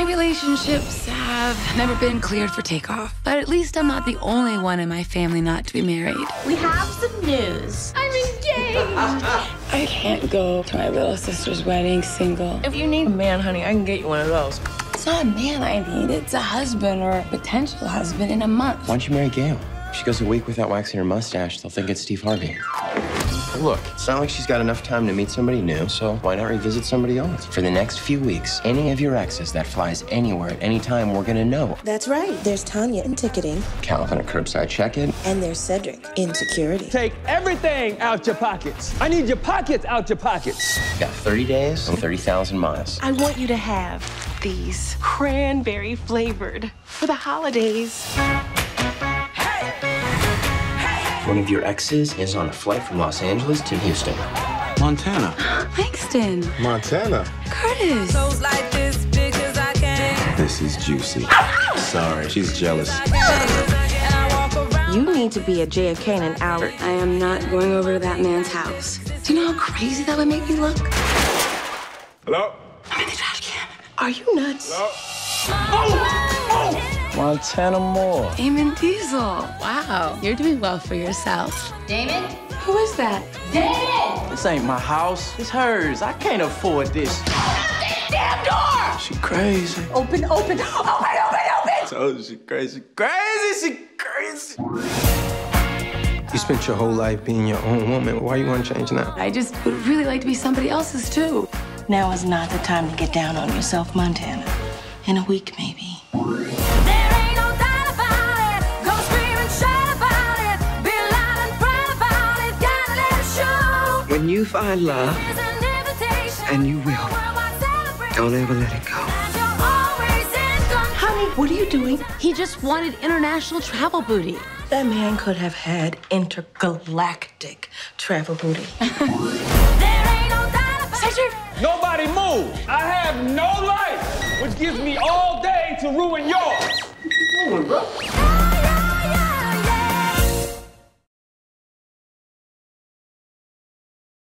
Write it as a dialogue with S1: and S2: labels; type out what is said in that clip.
S1: relationships have never been cleared for takeoff. But at least I'm not the only one in my family not to be married.
S2: We have some news.
S1: I'm engaged! I can't go to my little sister's wedding single.
S2: If you need a man, honey, I can get you one of those.
S1: It's not a man I need, it's a husband or a potential husband in a month.
S3: Why don't you marry Gail? If she goes a week without waxing her mustache, they'll think it's Steve Harvey. Look, it's not like she's got enough time to meet somebody new, so why not revisit somebody else? For the next few weeks, any of your exes that flies anywhere at any time, we're gonna know.
S4: That's right. There's Tanya in ticketing.
S3: Calvin at curbside check-in.
S4: And there's Cedric in security.
S5: Take everything out your pockets. I need your pockets out your pockets.
S3: You got 30 days and 30,000 miles.
S2: I want you to have these cranberry flavored for the holidays.
S3: One of your exes is on a flight from Los Angeles to Houston.
S6: Montana.
S1: Langston.
S6: Montana.
S1: Curtis.
S6: This is juicy. Sorry, she's jealous.
S2: You need to be at JFK in an hour.
S1: I am not going over to that man's house. Do you know how crazy that would make me look?
S6: Hello?
S1: I'm in the trash can.
S2: Are you nuts?
S5: Montana Moore.
S1: Damon Diesel. Wow, you're doing well for yourself.
S7: Damon?
S1: Who is that?
S7: Damon!
S5: This ain't my house. It's hers. I can't afford this.
S7: Damn door!
S5: She crazy.
S7: Open, open, open, open, open!
S6: Told you she crazy. Crazy, she crazy. You spent your whole life being your own woman. Why you want to change now?
S1: I just would really like to be somebody else's too.
S4: Now is not the time to get down on yourself, Montana. In a week, maybe.
S8: When you find love, and you will, don't ever let it go.
S2: Honey, what are you doing?
S9: He just wanted international travel booty.
S4: That man could have had intergalactic travel booty.
S1: Cedric!
S5: Nobody move. I have no life, which gives me all day to ruin yours.